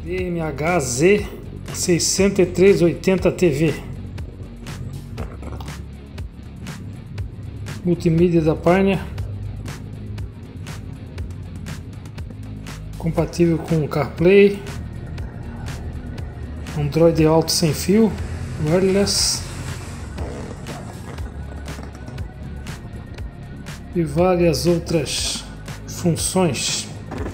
BMH Z6380 TV. Multimídia da Pioneer. Compatível com CarPlay. Android Auto sem fio. Wireless. E várias outras funções.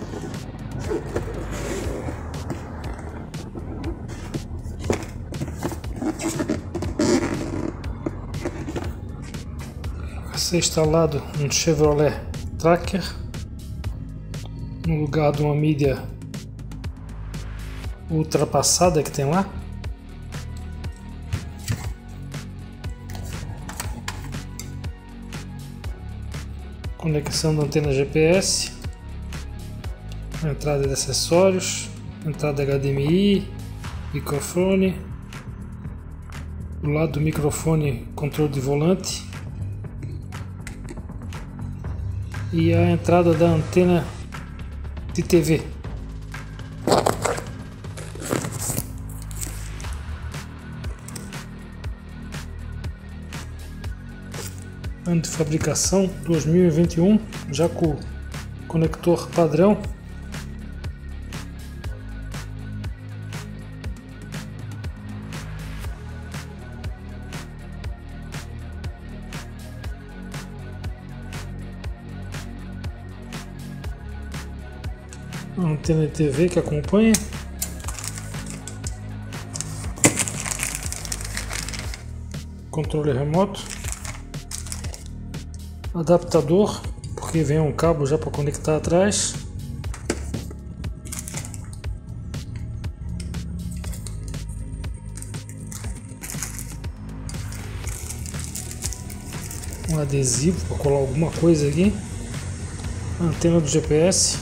Vai ser instalado um Chevrolet Tracker no lugar de uma mídia ultrapassada que tem lá. Conexão da antena GPS, entrada de acessórios, entrada HDMI, microfone, do lado do microfone controle de volante e a entrada da antena de TV. Ano de fabricação 2021, já com conector padrão. A antena de TV que acompanha. Controle remoto. Adaptador, porque vem um cabo já para conectar atrás. Um adesivo para colar alguma coisa aqui. A antena do GPS.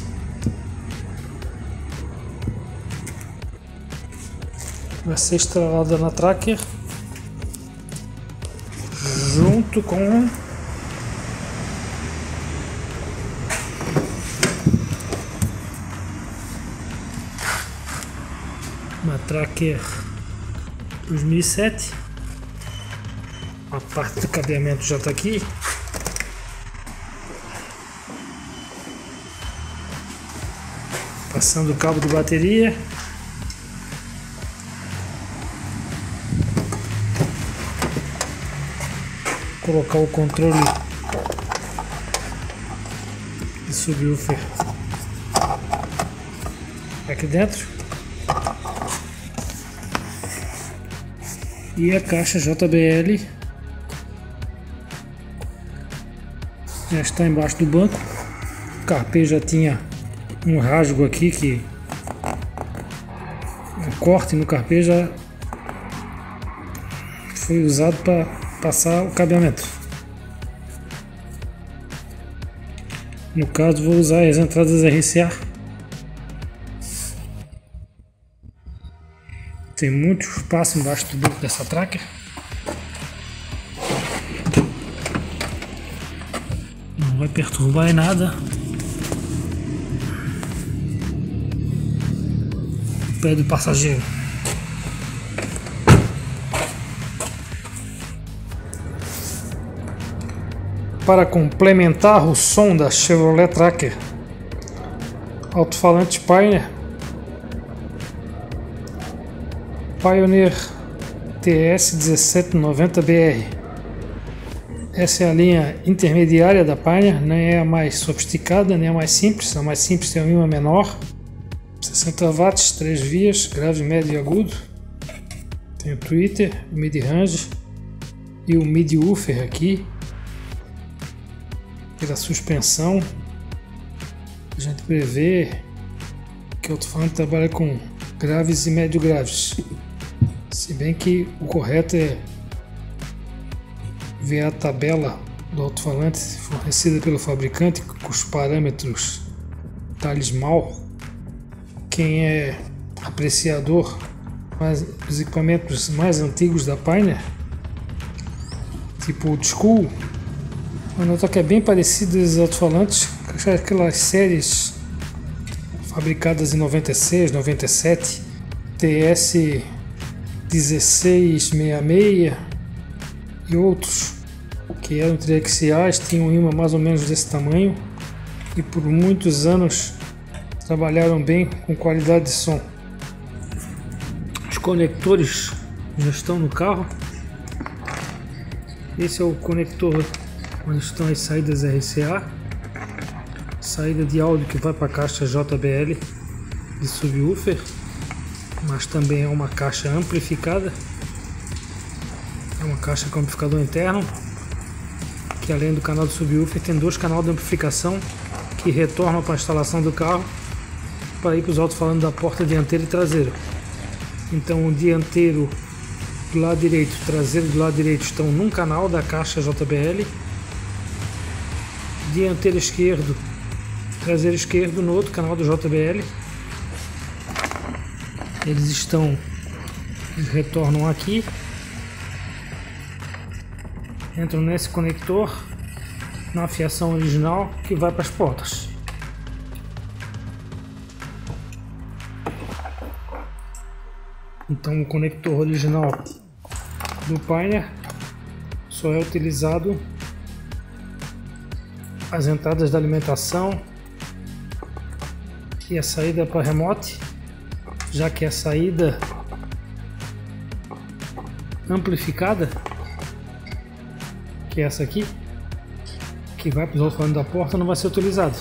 Vai ser instalada na Tracker junto com uma Tracker 2007. A parte do cabeamento já está aqui. Passando o cabo de bateria. Colocar o controle de subwoofer aqui dentro. E a caixa JBL já está embaixo do banco. O CarPlay já tinha um rasgo aqui, que um corte no CarPlay já foi usado para passar o cabeamento. No caso, vou usar as entradas RCA. Tem muito espaço embaixo do banco dessa Tracker. Não vai perturbar em nada. O pé do passageiro. Para complementar o som da Chevrolet Tracker, alto-falante Pioneer TS1790BR. Essa é a linha intermediária da Pioneer, nem é a mais sofisticada, nem a mais simples. A mais simples tem uma menor, 60 watts, 3 vias, grave, médio e agudo. Tem o tweeter, o mid-range e o mid-woofer aqui. Pela suspensão, a gente prevê que o alto-falante trabalha com graves e médio graves, se bem que o correto é ver a tabela do alto-falante fornecida pelo fabricante com os parâmetros talismã. Quem é apreciador dos equipamentos mais antigos da Pioneer, tipo old school, vai notar que é bem parecido aos alto-falantes, aquelas séries fabricadas em 96, 97, TS 1666 e outros que eram triaxiais, tinham um ímã mais ou menos desse tamanho e por muitos anos trabalharam bem com qualidade de som. Os conectores já estão no carro. Esse é o conector onde estão as saídas RCA, saída de áudio que vai para a caixa JBL de subwoofer, mas também é uma caixa amplificada, é uma caixa com amplificador interno, que além do canal de subwoofer tem dois canais de amplificação que retornam para a instalação do carro para ir para os alto-falantes da porta dianteira e traseira. Então o dianteiro do lado direito e o traseiro do lado direito estão num canal da caixa JBL, dianteiro esquerdo, traseiro esquerdo no outro canal do JBL. Eles retornam aqui, entram nesse conector na fiação original que vai para as portas. Então o conector original do Pioneer só é utilizado as entradas da alimentação e a saída para remote, já que a saída amplificada, que é essa aqui, que vai para os alto-falantes da porta, não vai ser utilizado.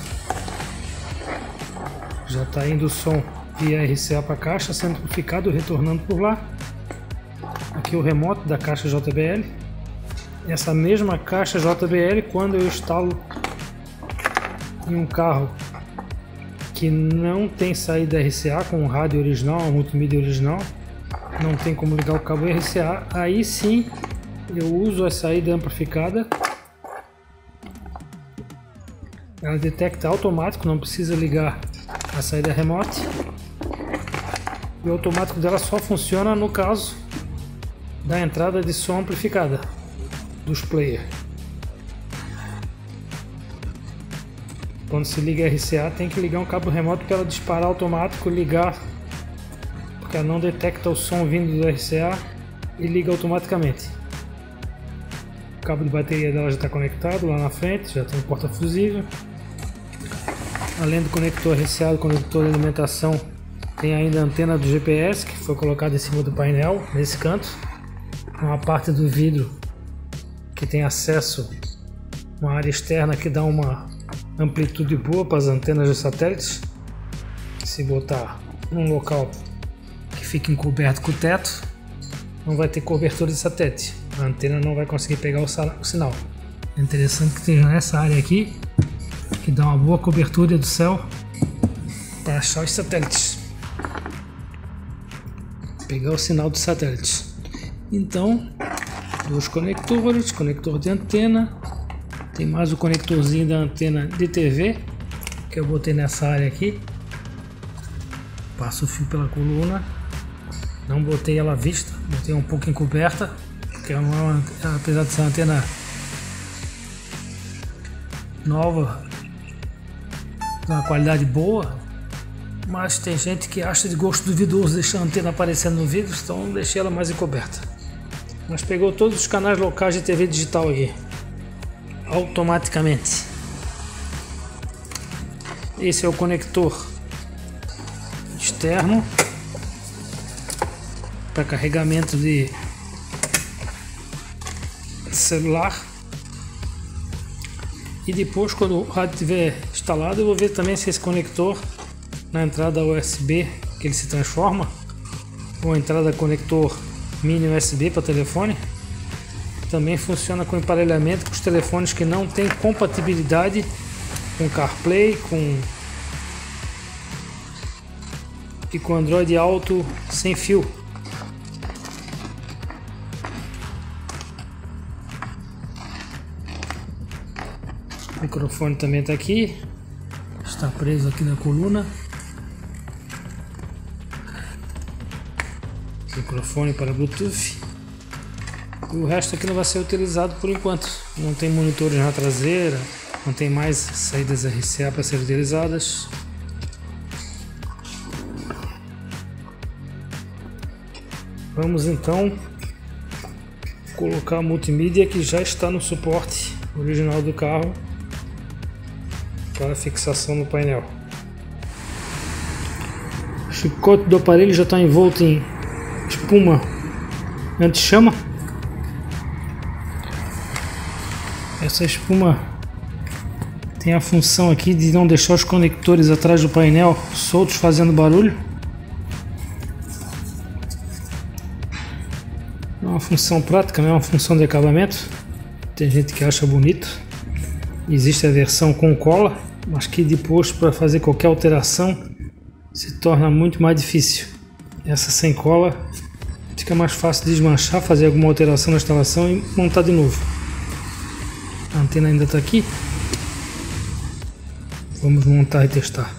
Já está indo o som via RCA para a caixa, sendo amplificado e retornando por lá. Aqui o remote da caixa JBL. Essa mesma caixa JBL, quando eu instalo em um carro que não tem saída RCA, com o rádio original, o multimídia original, não tem como ligar o cabo RCA, aí sim eu uso a saída amplificada. Ela detecta automático, não precisa ligar a saída remote. E o automático dela só funciona no caso da entrada de som amplificada dos players. Quando se liga RCA, tem que ligar um cabo remoto para ela disparar automático, ligar, porque ela não detecta o som vindo do RCA e liga automaticamente. O cabo de bateria dela já está conectado lá na frente, já tem um porta-fusível. Além do conector RCA, do conector de alimentação, tem ainda a antena do GPS que foi colocada em cima do painel, nesse canto. Uma parte do vidro que tem acesso a uma área externa que dá uma amplitude boa para as antenas de satélites. Se botar num local que fique encoberto com o teto, não vai ter cobertura de satélite. A antena não vai conseguir pegar o sinal. É interessante que esteja nessa área aqui, que dá uma boa cobertura do céu para achar os satélites, pegar o sinal dos satélites. Então, dois conectores, conector de antena, tem mais o conectorzinho da antena de TV que eu botei nessa área aqui. Passo o fio pela coluna, não botei ela à vista, botei um pouco encoberta, porque ela não é apesar de ser uma antena nova, de uma qualidade boa, mas tem gente que acha de gosto duvidoso deixar a antena aparecendo no vídeo, então deixei ela mais encoberta. Mas pegou todos os canais locais de TV digital aqui, automaticamente. Esse é o conector externo para carregamento de celular. E depois, quando o rádio estiver instalado, eu vou ver também se esse conector na entrada USB, que ele se transforma, ou a entrada conector mini USB para telefone, também funciona com emparelhamento com os telefones que não tem compatibilidade com CarPlay e com Android Auto sem fio. O microfone também está aqui, está preso aqui na coluna. Microfone para Bluetooth. E o resto aqui não vai ser utilizado por enquanto. Não tem monitores na traseira, não tem mais saídas RCA para ser utilizadas. Vamos então colocar a multimídia que já está no suporte original do carro para fixação no painel. O chicote do aparelho já está envolto em espuma anti-chama. Essa espuma tem a função aqui de não deixar os conectores atrás do painel soltos fazendo barulho. É uma função prática, não é uma função de acabamento. Tem gente que acha bonito. Existe a versão com cola, mas que depois para fazer qualquer alteração se torna muito mais difícil. Essa sem cola fica mais fácil de desmanchar, fazer alguma alteração na instalação e montar de novo. A antena ainda está aqui. Vamos montar e testar.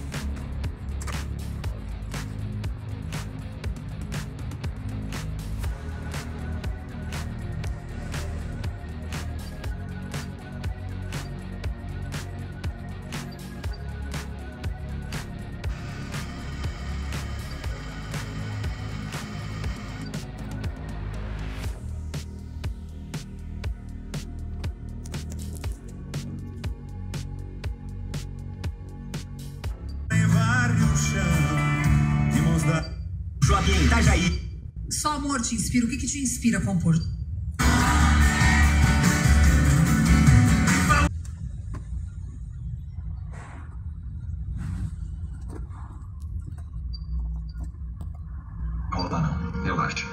Joaquim, Itajaí. Só amor te inspira. O que te inspira a compor? Não dá não, relaxa.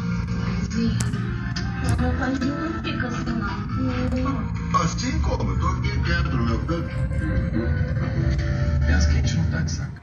Não fica assim não. Assim como? Eu tô aqui dentro, meu canto. Pensa que a gente não tá de saco.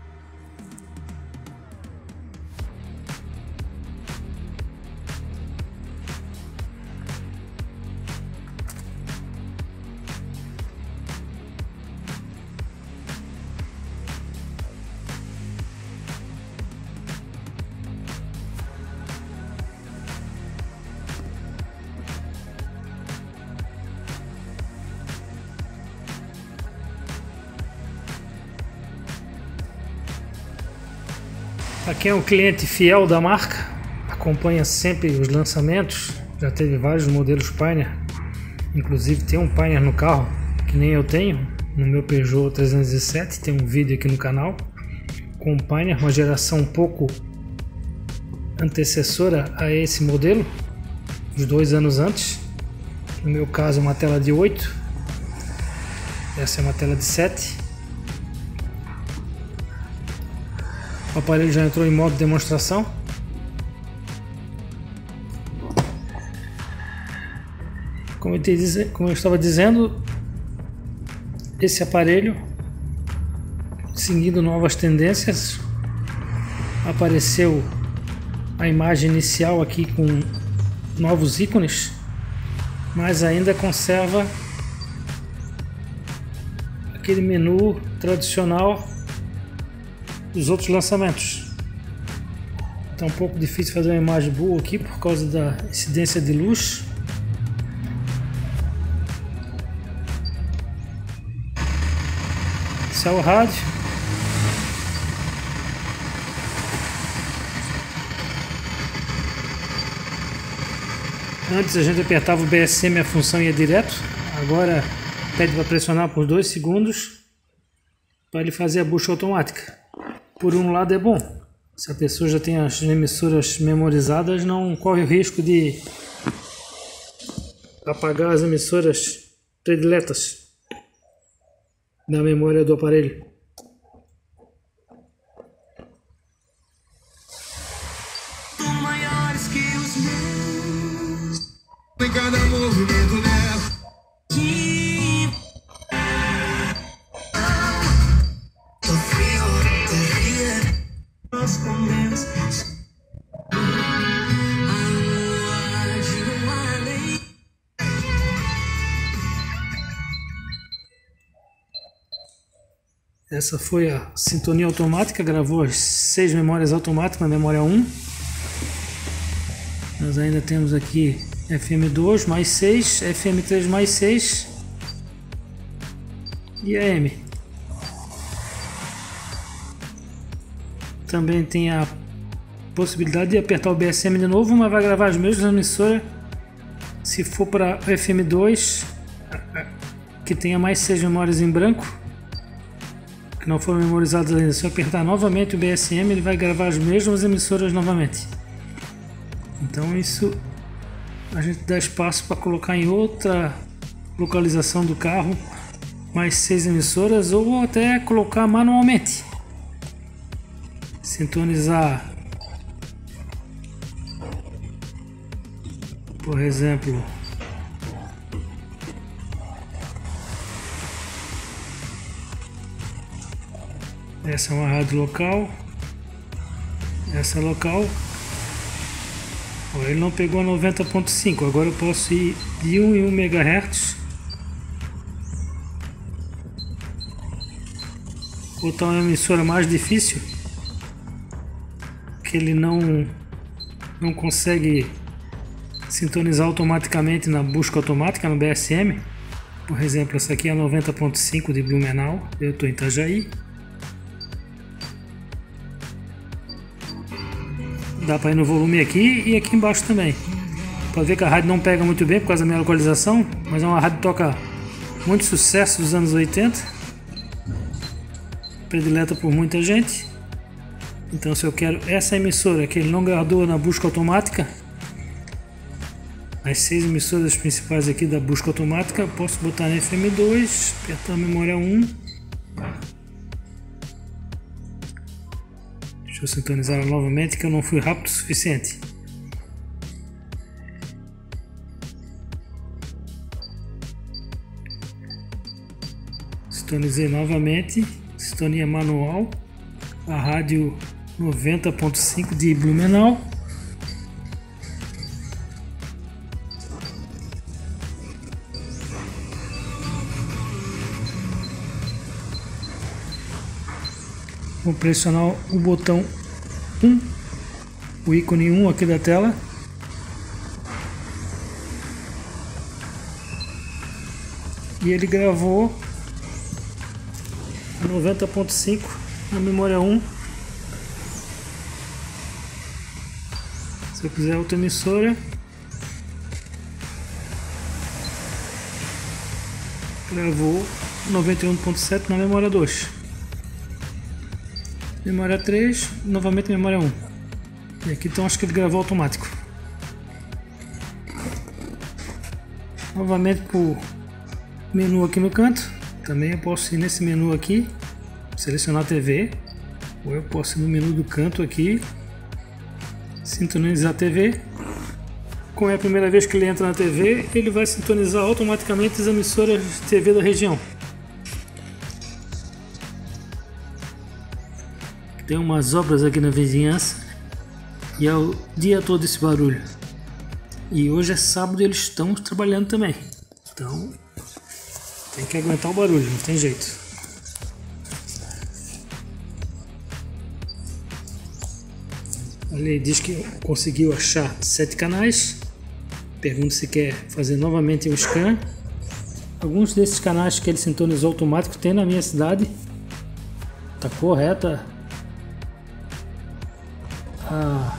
Para quem é um cliente fiel da marca, acompanha sempre os lançamentos, já teve vários modelos Pioneer, inclusive tem um Pioneer no carro que nem eu tenho, no meu Peugeot 307, tem um vídeo aqui no canal com o Pioneer, uma geração um pouco antecessora a esse modelo, uns 2 anos antes. No meu caso é uma tela de 8, essa é uma tela de 7. O aparelho já entrou em modo demonstração. Como eu estava dizendo, esse aparelho, seguindo novas tendências, apareceu a imagem inicial aqui com novos ícones, mas ainda conserva aquele menu tradicional dos outros lançamentos. Tá um pouco difícil fazer uma imagem boa aqui por causa da incidência de luz. Esse é o rádio. Antes a gente apertava o BSM, a função ia direto. Agora pede para pressionar por 2 segundos para ele fazer a bucha automática. Por um lado é bom, se a pessoa já tem as emissoras memorizadas, não corre o risco de apagar as emissoras prediletas da memória do aparelho. Maiores que os meus, em cada movimento nela. Tô frio, nós comemos. Essa foi a sintonia automática, gravou as 6 memórias automáticas na memória 1. Nós ainda temos aqui FM2 mais 6, FM3 mais 6 e AM. Também tem a possibilidade de apertar o BSM de novo, mas vai gravar as mesmas emissoras. Se for para FM2, que tenha mais 6 memórias em branco, que não foram memorizadas ainda, se eu apertar novamente o BSM, ele vai gravar as mesmas emissoras novamente. Então isso a gente dá espaço para colocar em outra localização do carro mais 6 emissoras, ou até colocar manualmente, sintonizar, por exemplo, essa é uma rádio local, essa é local. Ele não pegou a 90.5, agora eu posso ir de 1 em 1 MHz, botar uma emissora mais difícil, que ele não consegue sintonizar automaticamente na busca automática no BSM. Por exemplo, essa aqui é a 90.5 de Blumenau, eu estou em Itajaí. Dá para ir no volume aqui e aqui embaixo também. Pode ver que a rádio não pega muito bem por causa da minha localização, mas é uma rádio que toca muito sucesso dos anos 80, predileta por muita gente. Então, se eu quero essa emissora que ele não guardou na busca automática, as 6 emissoras principais aqui da busca automática, eu posso botar na FM2, apertar a memória 1. Deixa eu sintonizar ela novamente, que eu não fui rápido o suficiente. Sintonizei novamente, sintonia manual, a rádio 90.5 de Blumenau. Vou pressionar o botão 1, o ícone 1 aqui da tela. E ele gravou 90.5 na memória 1. Se eu quiser outra emissora, gravou 91.7 na memória 2. Memória 3, novamente memória 1. E aqui então acho que ele gravou automático. Novamente pro menu aqui no canto. Também eu posso ir nesse menu aqui, selecionar a TV. Ou eu posso ir no menu do canto aqui, sintonizar a TV. Como é a primeira vez que ele entra na TV, ele vai sintonizar automaticamente as emissoras de TV da região. Tem umas obras aqui na vizinhança e é o dia todo esse barulho. E hoje é sábado e eles estão trabalhando também. Então tem que aguentar o barulho, não tem jeito. Ali diz que conseguiu achar 7 canais. Pergunta se quer fazer novamente um scan. Alguns desses canais que ele sintonizou automático tem na minha cidade. Tá correta a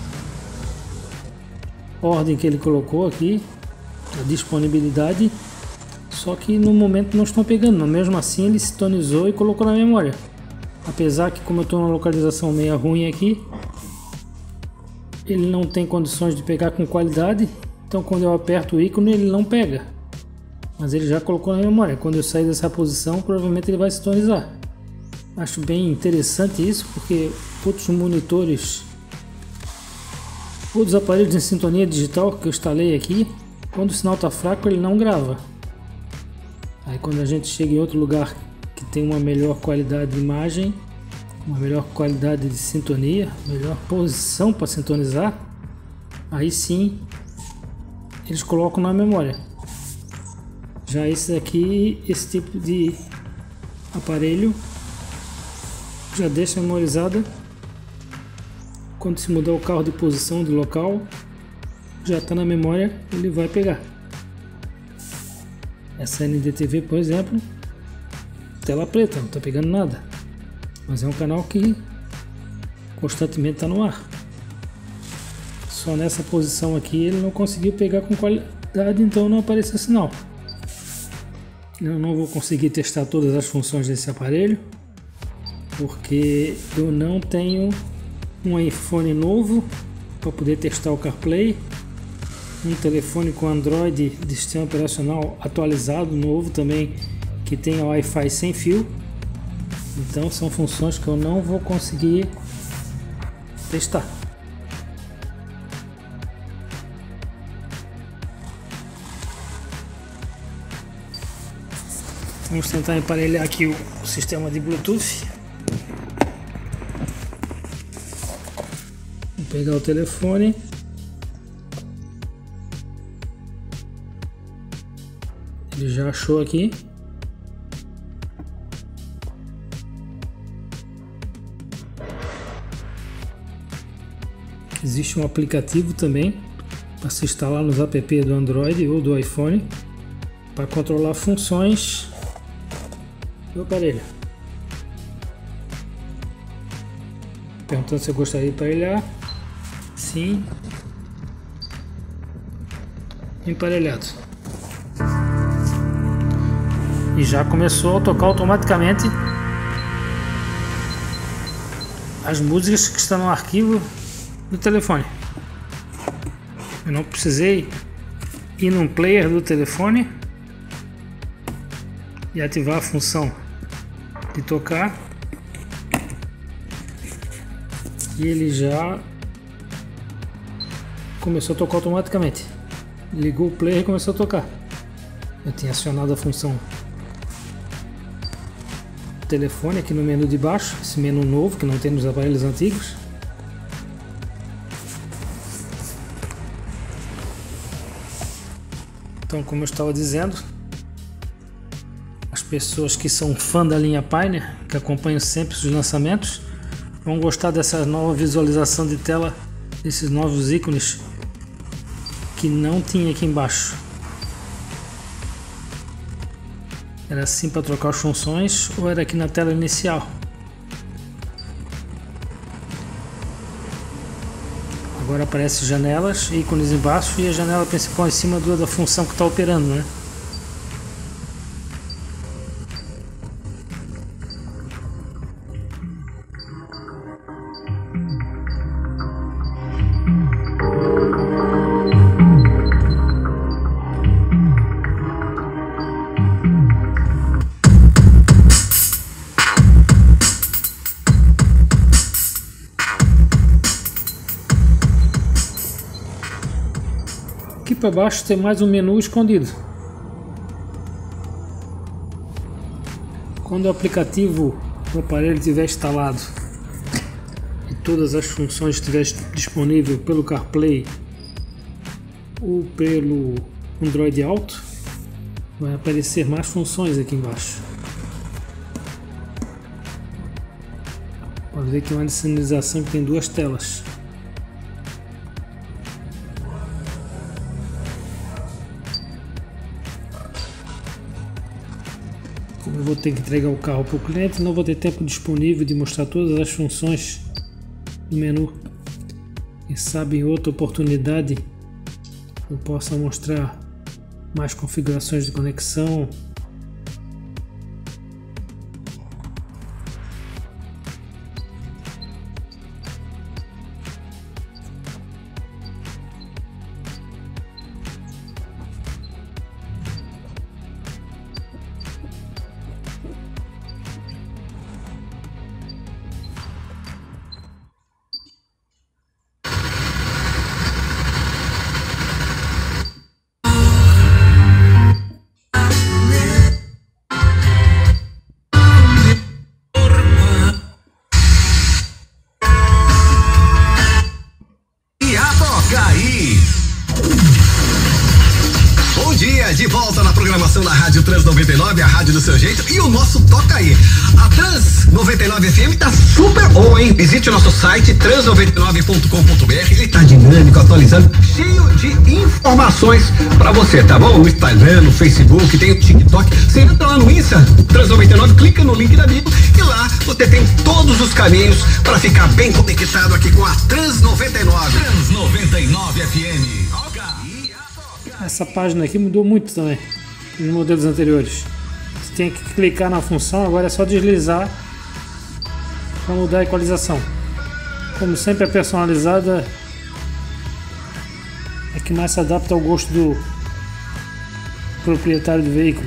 ordem que ele colocou aqui, a disponibilidade, só que no momento não estão pegando, mas mesmo assim ele sintonizou e colocou na memória. Apesar que, como eu estou numa localização meio ruim aqui, ele não tem condições de pegar com qualidade, então quando eu aperto o ícone ele não pega, mas ele já colocou na memória. Quando eu sair dessa posição, provavelmente ele vai sintonizar. Acho bem interessante isso, porque outros monitores, outros aparelhos de sintonia digital que eu instalei aqui, quando o sinal está fraco ele não grava. Aí quando a gente chega em outro lugar que tem uma melhor qualidade de imagem, uma melhor qualidade de sintonia, melhor posição para sintonizar, aí sim eles colocam na memória. Já esse aqui, esse tipo de aparelho já deixa memorizada. Quando se mudar o carro de posição, de local, já está na memória, ele vai pegar. Essa NDTV, por exemplo, tela preta, não está pegando nada, mas é um canal que constantemente está no ar. só nessa posição aqui ele não conseguiu pegar com qualidade, então não apareceu sinal. Eu não vou conseguir testar todas as funções desse aparelho, porque eu não tenho um iPhone novo para poder testar o CarPlay, um telefone com Android de sistema operacional atualizado, novo também, que tenha Wi-Fi sem fio. Então são funções que eu não vou conseguir testar. Vamos tentar emparelhar aqui o sistema de Bluetooth. Vou pegar o telefone. Ele já achou aqui. Existe um aplicativo também para se instalar nos app do Android ou do iPhone para controlar funções do aparelho. Perguntando se eu gostaria de emparelhar. Sim. Emparelhado. E já começou a tocar automaticamente as músicas que estão no arquivo do telefone. Eu não precisei ir num player do telefone e ativar a função de tocar, e ele já começou a tocar automaticamente. Ligou o player e começou a tocar. Eu tinha acionado a função telefone aqui no menu de baixo, esse menu novo que não tem nos aparelhos antigos. Então, como eu estava dizendo, as pessoas que são fã da linha Pioneer, que acompanham sempre os lançamentos, vão gostar dessa nova visualização de tela, desses novos ícones que não tinha aqui embaixo. Era assim para trocar as funções, ou era aqui na tela inicial? Agora aparece janelas, ícones embaixo e a janela principal em cima da função que está operando, né? Aqui para baixo tem mais um menu escondido. Quando o aplicativo do aparelho estiver instalado e todas as funções estiverem disponíveis pelo CarPlay ou pelo Android Auto, vai aparecer mais funções aqui embaixo. Pode ver que é uma sinalização que tem duas telas. Como eu vou ter que entregar o carro para o cliente, não vou ter tempo disponível de mostrar todas as funções do menu. Quem sabe em outra oportunidade eu possa mostrar mais configurações de conexão. rádio do seu jeito e o nosso Toca Aí. A Trans 99 FM tá super bom, hein? Visite o nosso site trans99.com.br. Ele tá dinâmico, atualizando, cheio de informações pra você, tá bom? No Instagram, no Facebook, tem o TikTok. Você entra lá no Insta, Trans 99, clica no link da bio e lá você tem todos os caminhos pra ficar bem conectado aqui com a Trans 99. Trans 99 FM. Essa página aqui mudou muito também dos modelos anteriores. Você tem que clicar na função, agora é só deslizar para mudar a equalização. Como sempre, a personalizada é que mais se adapta ao gosto do proprietário do veículo.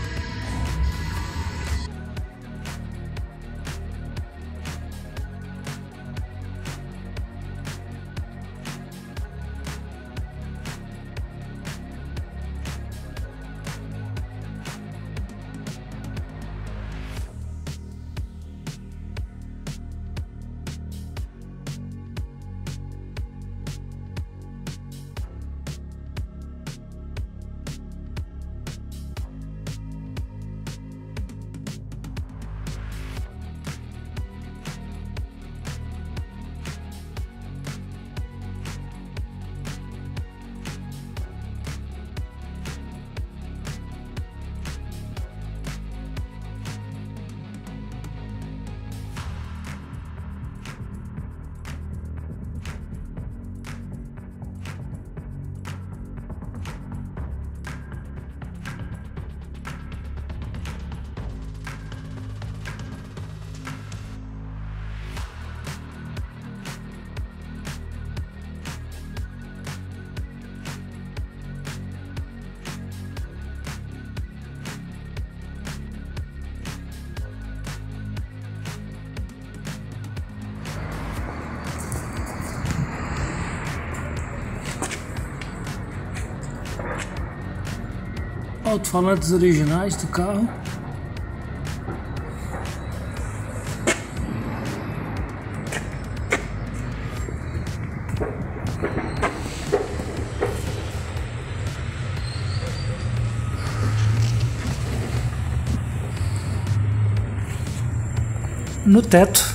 Alto-falantes originais do carro. No teto.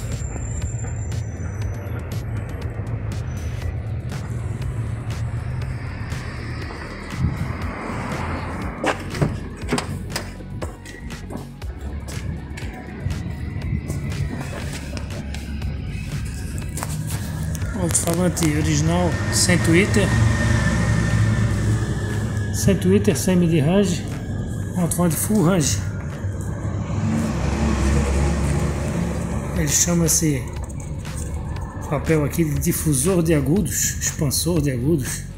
Alto-falante original sem tweeter, sem mid-range, alto-falante full range. Ele chama esse papel aqui de difusor de agudos, expansor de agudos.